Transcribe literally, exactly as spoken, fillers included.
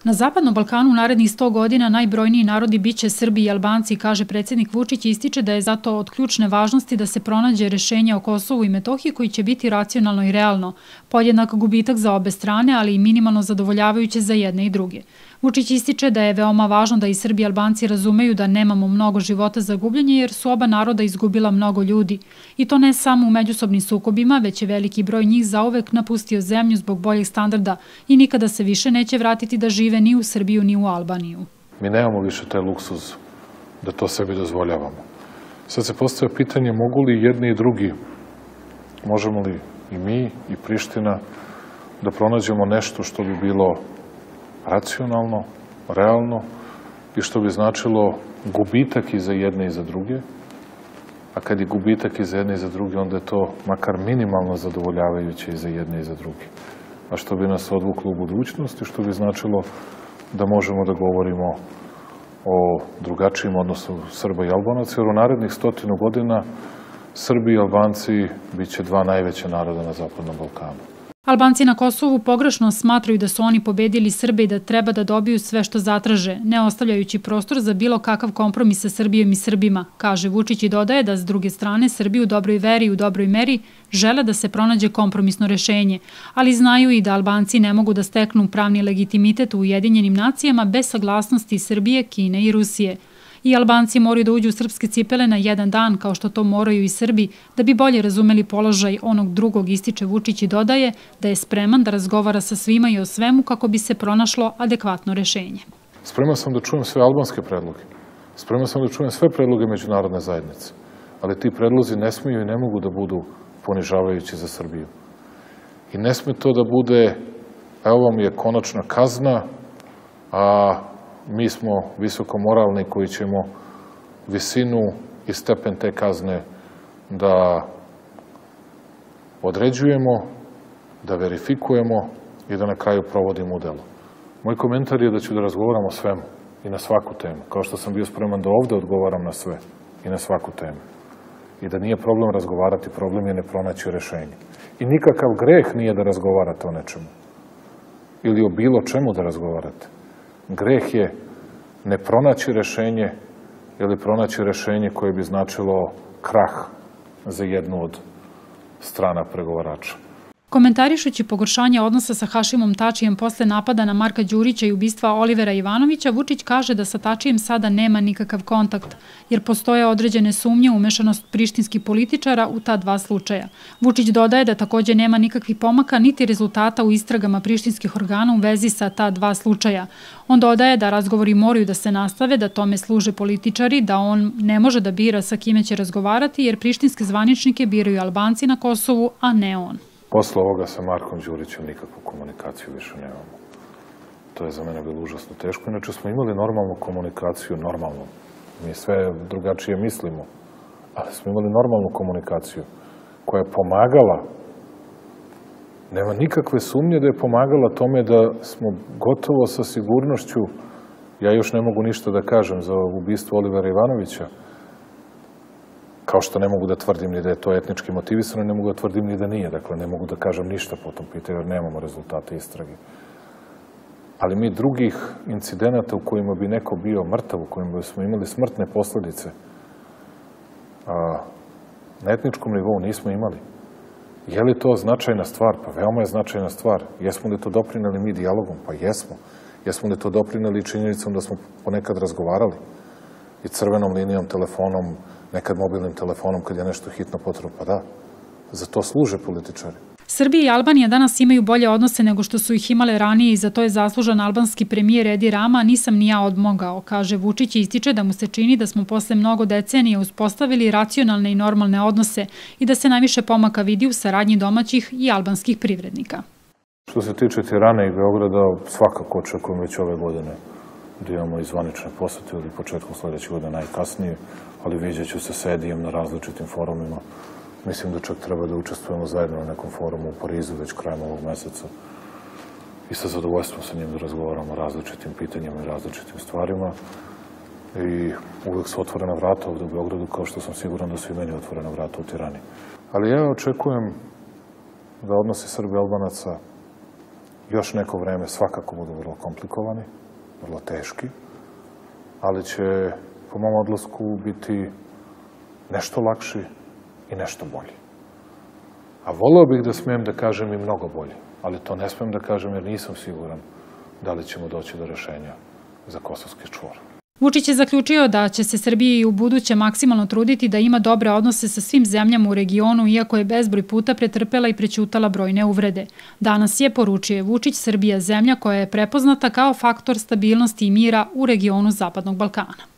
Na Zapadnom Balkanu u narednih sto godina najbrojniji narodi biće Srbi i Albanci, kaže predsjednik Vučić i ističe da je zato od ključne važnosti da se pronađe rešenje o Kosovu i Metohiji koji će biti racionalno i realno, podjednak gubitak za obe strane, ali i minimalno zadovoljavajuće za jedne i druge. Vučić ističe da je veoma važno da i Srbi i Albanci razumeju da nemamo mnogo života za gubljenje jer su oba naroda izgubila mnogo ljudi. I to ne samo u međusobnim sukobima, već je veliki broj njih zauvek napustio zemlju zbog boljih standarda i nikada se više neće vratiti da žive ni u Srbiju ni u Albaniju. Mi nemamo više taj luksuz da to sebi dozvoljavamo. Sad se postavlja pitanje mogu li jedni i drugi, možemo li i mi i Priština da pronađemo nešto što bi bilo racionalno, realno i što bi značilo gubitak i za jedne i za druge, a kad je gubitak i za jedne i za druge, onda je to makar minimalno zadovoljavajuće i za jedne i za druge. A što bi nas odvuklo u budućnosti, što bi značilo da možemo da govorimo o drugačijim odnosu Srba i Albanaca, jer u narednih stotinu godina Srbi i Albanci bit će dva najveća naroda na Zapadnom Balkanu. Albanci na Kosovu pogrešno smatraju da su oni pobedili Srbe i da treba da dobiju sve što zatraže, ne ostavljajući prostor za bilo kakav kompromis sa Srbijom i Srbima, kaže Vučić i dodaje da s druge strane Srbi u dobroj veri i u dobroj meri žele da se pronađe kompromisno rešenje, ali znaju i da Albanci ne mogu da steknu pravni legitimitet u Ujedinjenim nacijama bez saglasnosti Srbije, Kine i Rusije. I Albanci moraju da uđu u srpske cipele na jedan dan, kao što to moraju i Srbi, da bi bolje razumeli položaj onog drugog, ističe Vučić i dodaje da je spreman da razgovara sa svima i o svemu kako bi se pronašlo adekvatno rešenje. Spreman sam da čujem sve albanske predloge. Spreman sam da čujem sve predloge međunarodne zajednice. Ali ti predlozi ne smiju i ne mogu da budu ponižavajući za Srbiju. I ne sme to da bude, evo vam je konačna kazna, a mi smo visoko moralni koji ćemo visinu i stepen te kazne da određujemo, da verifikujemo i da na kraju provodimo u delo. Moj komentar je da ću da razgovaram o svemu i na svaku temu, kao što sam bio spreman da ovde odgovaram na sve i na svaku temu. I da nije problem razgovarati, problem je ne pronaći rešenje. I nikakav greh nije da razgovarate o nečemu ili o bilo čemu da razgovarate. Greh je ne pronaći rešenje ili pronaći rešenje koje bi značilo krah za jednu od strana pregovarača. Komentarišući pogoršanje odnosa sa Hašimom Tačijem posle napada na Marka Đurića i ubistva Olivera Ivanovića, Vučić kaže da sa Tačijem sada nema nikakav kontakt, jer postoje određene sumnje u umešanost prištinskih političara u ta dva slučaja. Vučić dodaje da takođe nema nikakvih pomaka niti rezultata u istragama prištinskih organa u vezi sa ta dva slučaja. On dodaje da razgovori moraju da se nastave, da tome služe političari, da on ne može da bira sa kime će razgovarati, jer prištinske zvaničnike biraju Albanci na Kosovu, a ne on. Posle ovoga sa Markom Đurićem nikakvu komunikaciju više nemamo. To je za mene bilo užasno teško. Inače smo imali normalnu komunikaciju, normalno. Mi sve drugačije mislimo, ali smo imali normalnu komunikaciju koja je pomagala. Nema nikakve sumnje da je pomagala tome da smo gotovo sa sigurnošću, ja još ne mogu ništa da kažem za ubistvo Olivera Ivanovića, kao što ne mogu da tvrdim ni da je to etnički motivisano, ne mogu da tvrdim ni da nije. Dakle, ne mogu da kažem ništa po tom pitanju, jer nemamo rezultate istrage. Ali mi drugih incidenata u kojima bi neko bio mrtav, u kojima smo imali smrtne posledice, na etničkom nivou nismo imali. Je li to značajna stvar? Pa veoma je značajna stvar. Jesmo li to doprineli mi dijalogom? Pa jesmo. Jesmo li to doprineli činjenicom da smo ponekad razgovarali i crvenom linijom, telefonom, nekad mobilnim telefonom kad je nešto hitno potrebno? Pa da, za to služe političari. Srbija i Albanija danas imaju bolje odnose nego što su ih imale ranije i za to je zaslužan albanski premijer Edi Rama, nisam ni ja odmogao, kaže Vučić i ističe da mu se čini da smo posle mnogo decenija uspostavili racionalne i normalne odnose i da se najviše pomaka vidi u saradnji domaćih i albanskih privrednika. Što se tiče Tirane i Beograda, svakako očekujem već ove godine da imamo i zvanične posete ili početkom sledeće godine najkasnije, ali vidjet ću se sa Edijem na različitim forumima. Mislim da čak treba da učestvujemo zajedno na nekom forumu u Parizu već krajem ovog meseca i sa zadovoljstvom sa njim da razgovaramo o različitim pitanjima i različitim stvarima. I uvek su otvorena vrata ovde u Beogradu, kao što sam siguran da su i meni otvorena vrata u Tirani. Ali ja očekujem da odnosi Srba i Albanaca još neko vreme svakako budu vrlo komplikovani, vrlo teški, ali će po mom odlasku biti nešto lakši i nešto bolji. A voleo bih da smijem da kažem i mnogo bolji, ali to ne smijem da kažem jer nisam siguran da li ćemo doći do rešenja za Kosovski čvor. Vučić je zaključio da će se Srbija i u buduće maksimalno truditi da ima dobre odnose sa svim zemljama u regionu, iako je bezbroj puta pretrpela i prećutala brojne uvrede. Danas je, poručio Vučić, Srbija zemlja koja je prepoznata kao faktor stabilnosti i mira u regionu Zapadnog Balkana.